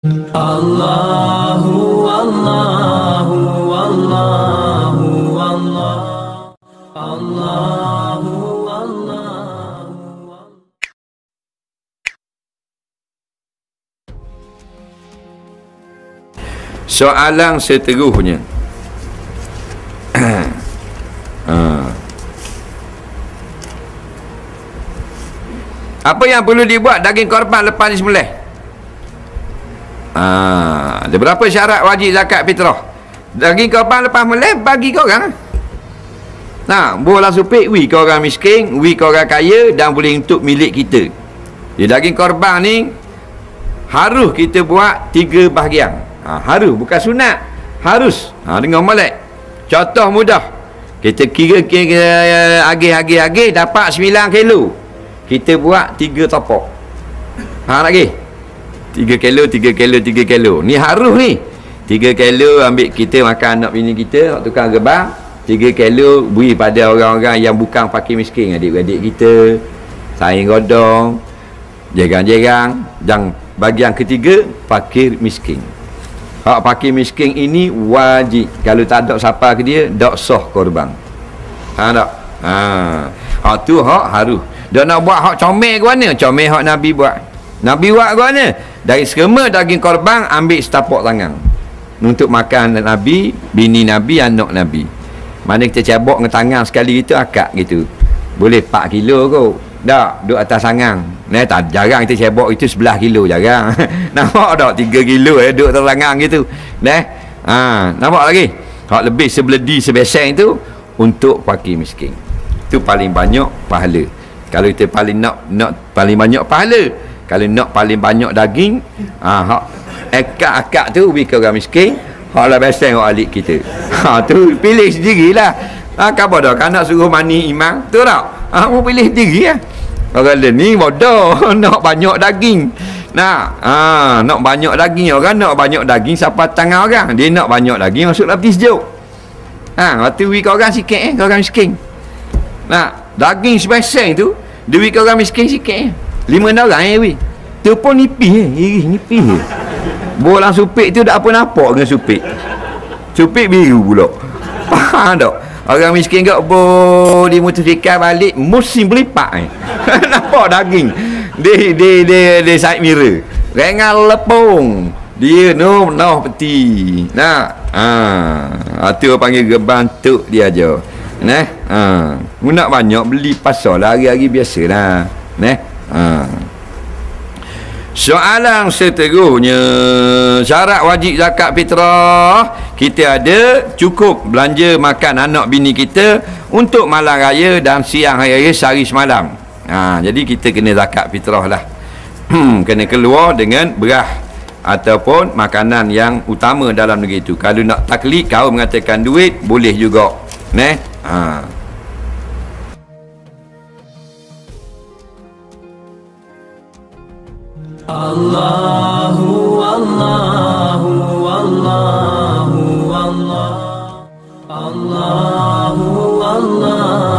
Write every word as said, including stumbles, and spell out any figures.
Allahu Allahu Allahu Allah Allahu Allahu. Soalan seterusnya. ha. Apa yang perlu dibuat daging korban lepas disembelih? Ah, ada berapa syarat wajib zakat fitrah? Daging korban lepas melih bagi kau orang. Nah, bola supik wi kau orang miskin, wi kau orang kaya dan boleh untuk milik kita. Di daging korban ni harus kita buat tiga bahagian. Ha, harus, bukan sunat. Harus. Ha, dengan molek. Contoh mudah. Kita kira-kira agih-agih-agih dapat sembilan kilo. Kita buat tiga topok. Ha, lagi. tiga kilo, tiga kilo, tiga kilo. Ni harus ni. tiga kilo ambil kita makan anak bini kita, tukang gebang. tiga kilo beri pada orang-orang yang bukan fakir miskin, adik-adik kita, saing godong, jerang-jerang. Dan bagian ketiga, fakir miskin. Hak fakir miskin ini wajib. Kalau tak ada siapa ke dia, tak sah korban. Ha tak? Ha. Hak tu hak harus. Dan nak buat hak comel ke mana? Comel hak Nabi buat. Nabi buat ke mana? Dari semua daging korban ambil setapak tangan untuk makan Nabi, bini Nabi, anak Nabi. Mana kita cabok dengan tangan sekali gitu akak gitu. Boleh empat kilo kot. Tak, duduk atas tangan. Nah, tak jarang kita cabok itu sebelah kilo jarang. Nampak tak tiga kilo eh duduk atas tangan gitu. Nah. Ha, nampak lagi. Hak lebih sebeledi sebesar itu untuk fakir miskin. Itu paling banyak pahala. Kalau kita paling nak nak paling banyak pahala. Kalau nak paling banyak daging, ah ha, hak akak-akak tu bagi orang miskin, hak lah biasa orang alik kita. Ha tu pilih sendirilah. Ha kabar dah kan nak suruh mani imam, tu tak? Ha mau pilih sendiri ah. Orang lain ni bodoh, nak banyak daging. Nah, ha nak banyak daging, orang nak banyak daging siapa tangan orang. Dia nak banyak daging masuklah peti sejuk. Ha, waktu wi orang sikit eh, orang miskin. Nah, daging sebesar tu, duit orang miskin sikit eh. Lima orang eh weh. Tu pun nipis eh. Iri nipis eh. Bolang supik tu tak apa nampak dengan supik. Supik biru pula. Faham tak? Orang miskin kat bo di motosikal balik musim belipak eh. Nampak daging. Dia dia dia dia side mirror. Rengal lepung. Dia no no peti. Nah. Ha. Tu panggil gebantuk dia aja. Nah. Ha. Mu nak banyak beli pasar lah hari-hari biasalah. Nah. Ha. Soalan seterusnya, syarat wajib zakat fitrah. Kita ada cukup belanja makan anak bini kita untuk malam raya dan siang hari raya sehari semalam. Ha, jadi kita kena zakat fitrah lah. Kena keluar dengan beras ataupun makanan yang utama dalam negeri itu. Kalau nak taklid, kau mengatakan duit, boleh juga. Neh. Ha. Allahu Allahu Allahu Allah Allahu Allah